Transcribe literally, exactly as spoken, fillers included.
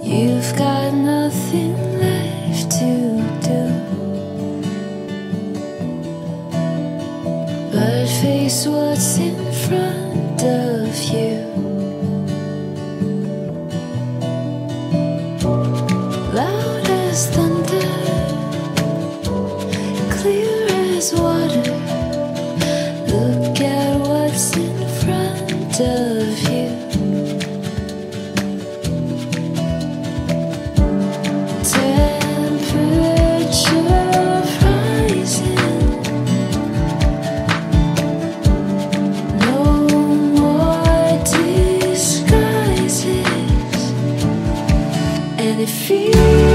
You've got nothing left to do but face what's in front of you. Loud as thunder, clear as water. Look at what's in front of you. Feel